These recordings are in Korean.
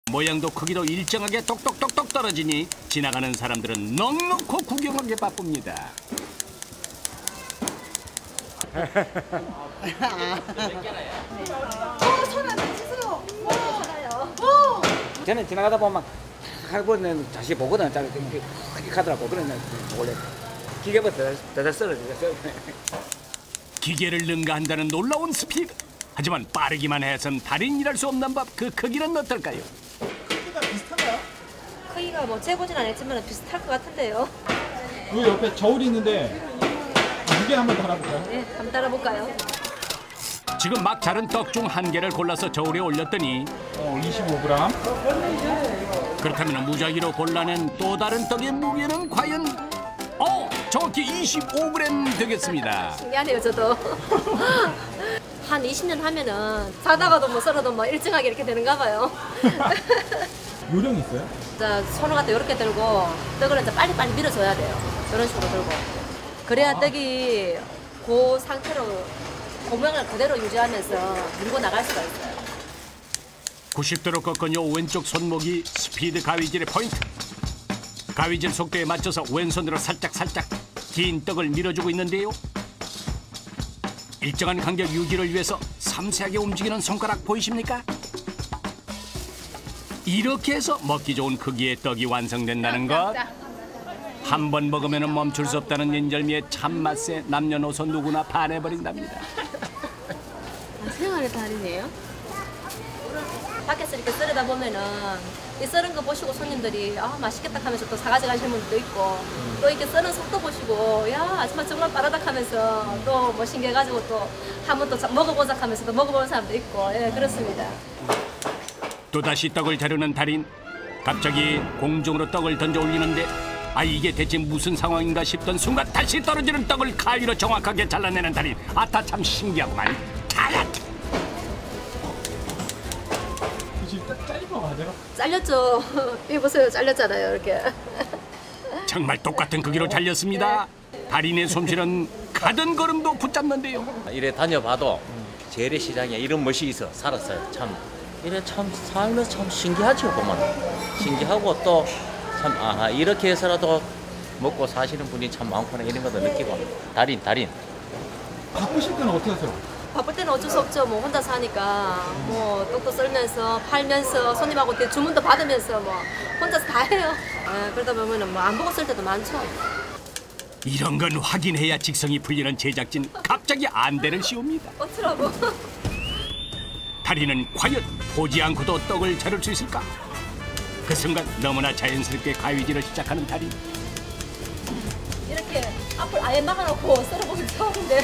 모양도 크기도 일정하게 똑똑똑똑 떨어지니 지나가는 사람들은 넉넉히 구경하게 바쁩니다. 저는 지나가다 보면 할머니는 다시 보거든. 이렇게 가더라고. 그러면 원래 기계부터 더 썰어지죠. 기계를 능가한다는 놀라운 스피드. 하지만 빠르기만 해선 달인이랄 수 없는 법. 그 크기는 어떨까요? 크기가 비슷한가요? 크기가 뭐 재보진 않았지만 비슷할 것 같은데요. 그 옆에 저울이 있는데 무게 한번 달아볼까요? 네, 한번 따라볼까요? 지금 막 자른 떡 중 한 개를 골라서 저울에 올렸더니 25g. 그렇다면 무작위로 골라낸 또 다른 떡의 무게는 과연 정확히 25g 되겠습니다. 신기하네요, 저도. 한 20년 하면은 사다가도 뭐 썰어도 뭐 일정하게 이렇게 되는가 봐요. 요령이 있어요? 자, 손을 갖다 이렇게 들고 떡을 이제 빨리빨리 밀어줘야 돼요. 이런 식으로 들고. 그래야 떡이 그 상태로 그 모양을 그대로 유지하면서 밀고 나갈 수가 있어요. 90도로 꺾은 요 왼쪽 손목이 스피드 가위질의 포인트. 가위질 속도에 맞춰서 왼손으로 살짝 긴 떡을 밀어주고 있는데요. 일정한 간격 유지를 위해서 섬세하게 움직이는 손가락 보이십니까? 이렇게 해서 먹기 좋은 크기의 떡이 완성된다는 것. 한 번 먹으면 멈출 수 없다는 인절미의 참맛에 남녀노소 누구나 반해버린답니다. 생활의 달인이에요? 밖에서 이렇게 썰다 보면은 이 썰은 거 보시고 손님들이 맛있겠다 하면서 또 사가져 가시는 분들도 있고 또 이렇게 썰은 속도 보시고 야 아줌마 정말 빠르다 하면서 또 뭐 신기해가지고 또 한번 또 먹어보자 하면서 또 먹어보는 사람도 있고 예 그렇습니다. 또다시 떡을 자르는 달인. 갑자기 공중으로 떡을 던져 올리는데 이게 대체 무슨 상황인가 싶던 순간 다시 떨어지는 떡을 가위로 정확하게 잘라내는 달인. 아따 참 신기하구만. 잘랐다. 잘린 거 맞아요? 잘렸죠. 이거 보세요. 잘렸잖아요. 이렇게. 정말 똑같은 크기로 잘렸습니다. 달인의 솜씨는 가던 걸음도 붙잡는데요. 이래 다녀봐도 재래시장에 이런 멋이 있어 살았어요. 참 이래 참 살면서 참 신기하죠 보면. 신기하고 또 참 이렇게 해서라도 먹고 사시는 분이 참 많구나 이런 것도 느끼고. 달인. 바쁘실 때는 어떻게 하세요? 바쁠 때는 어쩔 수 없죠. 뭐 혼자 사니까 뭐 떡도 썰면서 팔면서 손님하고 주문도 받으면서 뭐 혼자서 다 해요. 그러다 보면은 뭐 안 보고 쓸 때도 많죠. 이런 건 확인해야 직성이 풀리는 제작진. 갑자기 안대를 씌웁니다. 어쩌라고. 달인은 과연 보지 않고도 떡을 자를 수 있을까? 그 순간 너무나 자연스럽게 가위질을 시작하는 달인. 이렇게 앞을 아예 막아놓고 썰어보기 처음인데.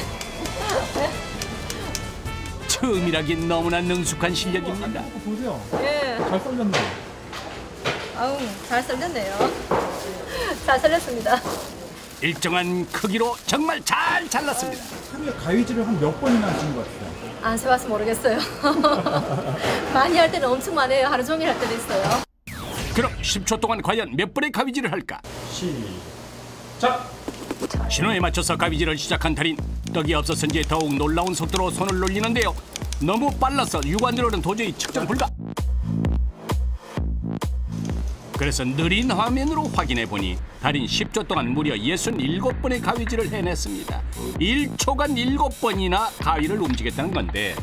처음이라긴 너무나 능숙한 실력입니다. 보세요. 예. 잘 썰렸네. 아우 잘 썰렸네요. 잘 썰렸습니다. 일정한 크기로 정말 잘 잘랐습니다. 하루에 가위질을 한 몇 번이나 하시는 것 같아요? 안 세봐서 모르겠어요. 많이 할 때는 엄청 많이 해요. 하루 종일 할 때도 있어요. 그럼 10초 동안 과연 몇 번의 가위질을 할까? 시작! 신호에 맞춰서 가위질을 시작한 달인. 떡이 없어서인지 더욱 놀라운 속도로 손을 놀리는데요. 너무 빨라서 육안으로는 도저히 측정 불가. 그래서 느린 화면으로 확인해보니 달인 10초 동안 무려 67번의 가위질을 해냈습니다. 1초간 7번이나 가위를 움직였다는 건데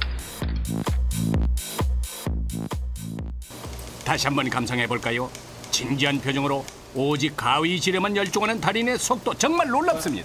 다시 한번 감상해볼까요? 진지한 표정으로 오직 가위질에만 열중하는 달인의 속도 정말 놀랍습니다.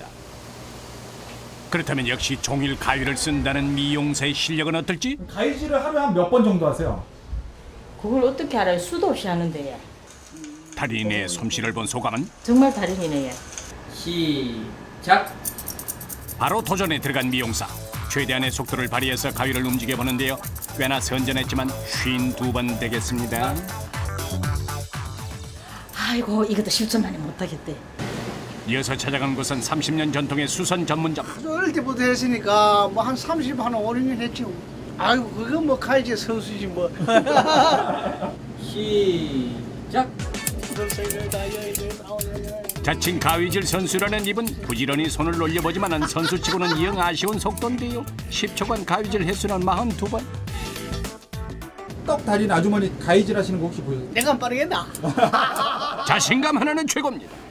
그렇다면 역시 종일 가위를 쓴다는 미용사의 실력은 어떨지? 가위질을 하루에 한 몇 번 정도 하세요? 그걸 어떻게 알아요? 수도 없이 하는데. 달인의 솜씨를 본 소감은? 정말 달인이네요. 시작. 바로 도전에 들어간 미용사. 최대한의 속도를 발휘해서 가위를 움직여보는데요. 꽤나 선전했지만 52번 되겠습니다. 아이고 이것도 10초 만에 못하겠대. 이어서 찾아간 곳은 30년 전통의 수선 전문점. 어릴 때부터 했으니까 뭐 한 30, 한 5, 6년 했죠. 아이고 그거 뭐 가이지 선수지 뭐. 시작. 자칭 가위질 선수라는 입은 부지런히 손을 놀려보지만 선수치고는 영 아쉬운 속도인데요. 10초간 가위질 횟수는 42번. 떡 달인 아주머니 가위질 하시는 거 혹시 보셨어요? 내가 빠르겠다. 자신감 하나는 최고입니다.